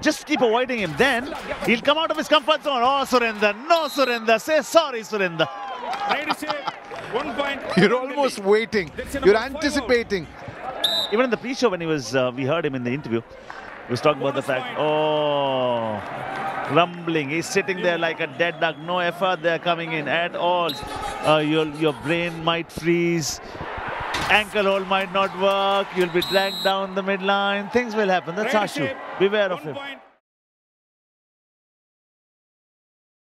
just keep avoiding him. Then he'll come out of his comfort zone. Oh, Surinder, no Surinder. Say sorry, Surinder. You're almost waiting. You're anticipating. Even in the pre-show when he was, we heard him in the interview, he was talking about the fact, oh, rumbling. He's sitting there like a dead duck. No effort there coming in at all. Your brain might freeze. Ankle hold might not work. You'll be dragged down the midline. Things will happen. That's Ashu. Beware of him.